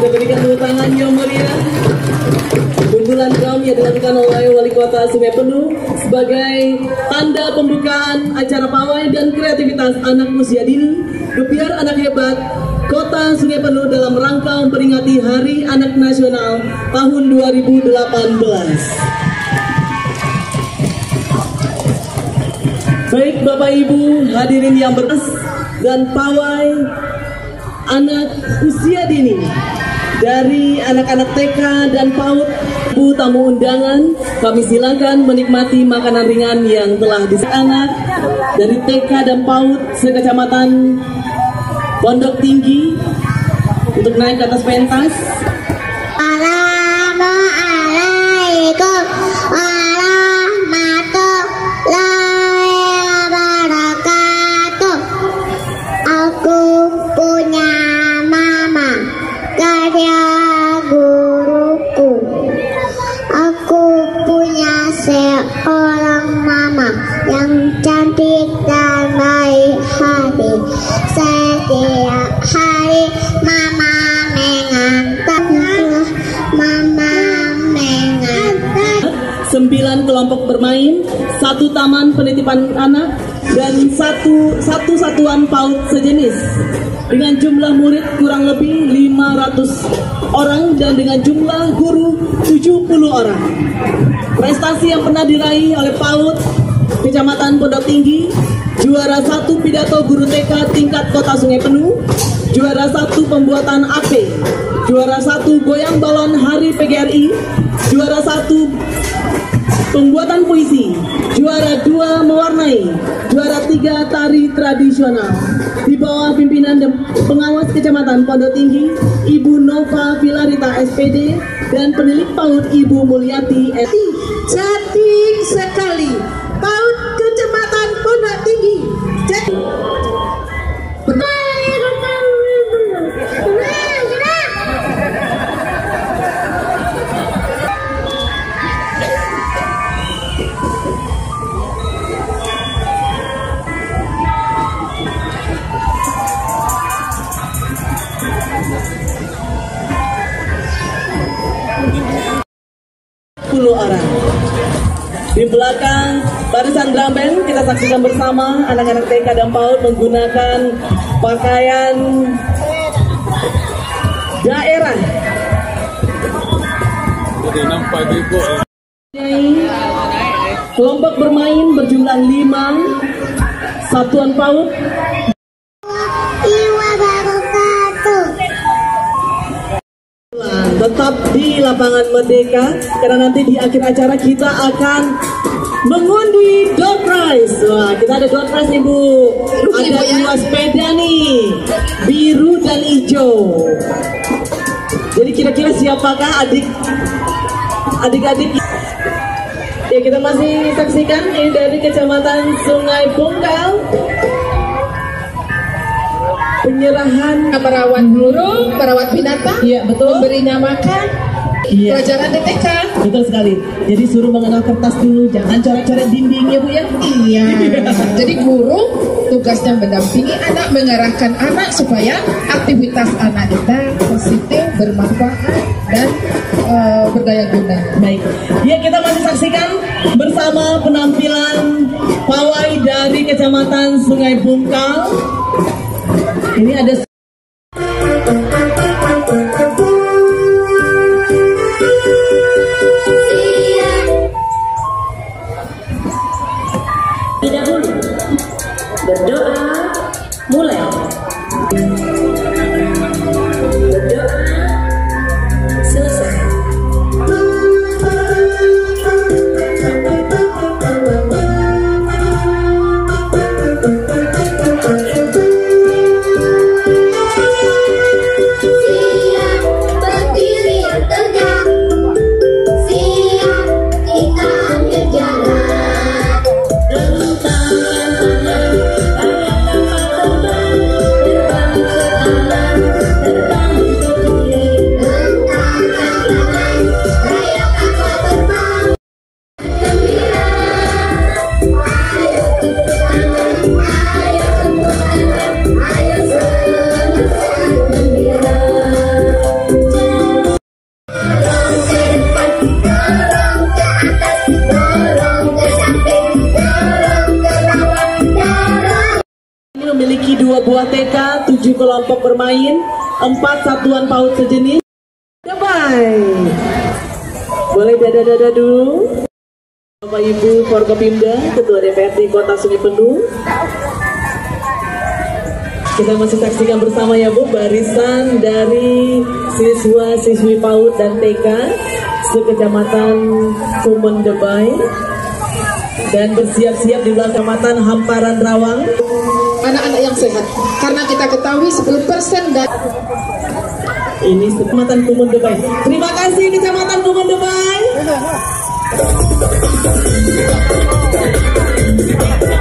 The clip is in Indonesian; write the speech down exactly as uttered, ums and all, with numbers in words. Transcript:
Kita berikan tepuk tangan yang meriah. Bundulan drum yang dilakukan oleh Wali Kota Sungai Penuh sebagai tanda pembukaan acara pawai dan kreativitas anak usia dini, Rupiah Anak Hebat Kota Sungai Penuh dalam rangka memperingati Hari Anak Nasional tahun dua ribu delapan belas. Baik Bapak Ibu hadirin yang berkenan dan pawai anak usia dini dari anak-anak T K dan PAUD, Bu tamu undangan, kami silakan menikmati makanan ringan yang telah disediakan anak dari T K dan PAUD sekecamatan Pondok Tinggi untuk naik ke atas pentas. Assalamualaikum warahmatullahi wabarakatuh. Aku punya mama, karya guruku. Aku punya seorang mama yang cantik dan baik hati. Setiap hari mama mengantarku, mama mengantar. Sembilan kelompok bermain, satu taman penitipan anak, dan satu satu satuan PAUD sejenis dengan jumlah murid kurang lebih lima ratus orang dan dengan jumlah guru tujuh puluh orang. Prestasi yang pernah diraih oleh PAUD Kecamatan Pondok Tinggi: juara satu pidato guru T K tingkat Kota Sungai Penuh, juara satu pembuatan A P, juara satu goyang balon Hari P G R I, juara satu pembuatan puisi, juara dua mewarnai, juara tiga tari tradisional. Di bawah pimpinan pengawas Kecamatan Pondok Tinggi, Ibu Nova Filarita S P D dan penilik PAUD Ibu Mulyati S. Cantik sekali PAUD Kecamatan Pondok Tinggi. Jadi sepuluh orang. Di belakang barisan drum band kita saksikan bersama anak-anak T K dan PAUD menggunakan pakaian daerah. Kelompok bermain berjumlah lima, satuan PAUD tetap di lapangan Merdeka karena nanti di akhir acara kita akan mengundi door prize. Wah, kita ada door prize nih Bu. Ada dua sepeda nih, biru dan hijau. Jadi kira-kira siapakah adik adik-adik? Ya kita masih saksikan ini dari Kecamatan Sungai Bungkal. Penyerahan merawat burung, merawat binatang, iya betul, memberinya makan, iya. Pelajaran di T K. Betul sekali. Jadi suruh mengenal kertas dulu, jangan coret-coret dinding ya Bu ya. Iya. Jadi guru tugasnya mendampingi anak, mengarahkan anak supaya aktivitas anak kita positif, bermanfaat dan uh, berdaya guna. Baik. Ya kita masih saksikan bersama penampilan pawai dari Kecamatan Sungai Bungkal. Ini ada tidak dulu berdoa mulai berdoa selesai. Dua T K, tujuh kelompok bermain, empat satuan PAUD sejenis. Debai. Boleh dada-dada dulu. Bapak Ibu Forkopimda, Ketua D P R D Kota Sungai Penuh. Kita masih saksikan bersama ya Bu, barisan dari siswa-siswi PAUD dan T K sekecamatan Kumen Debai dan bersiap-siap di belakang Kecamatan Hamparan Rawang. Anak-anak yang sehat, karena kita ketahui sepuluh persen dan ini Kecamatan Kumen Debai. Terima kasih Kecamatan Kumen Debai.